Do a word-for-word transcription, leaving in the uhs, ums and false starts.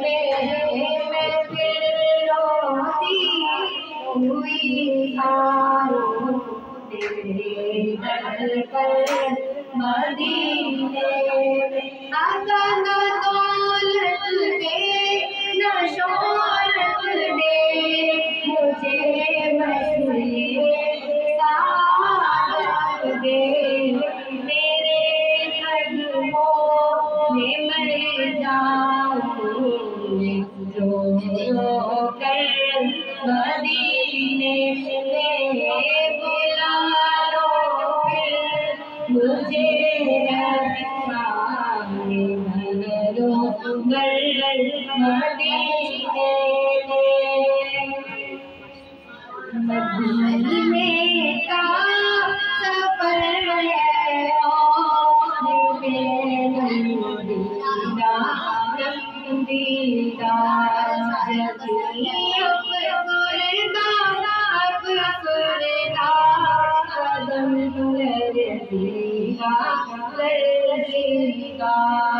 میں پھر روتی ہوئی آؤں تیرے در پر مدینے میں۔ آقا نہ دولت دے نہ شہرت دے مجھے بس یہ سعادت دے، میرے قدموں میں مر جاؤں رو رو کر مدینے میں، بلا لو پھر مجھے مدینے کا سفر ہے اور میرا دیدار دیدار جبھی افسردہ افسردہ قدم لرزیگا لرزیگا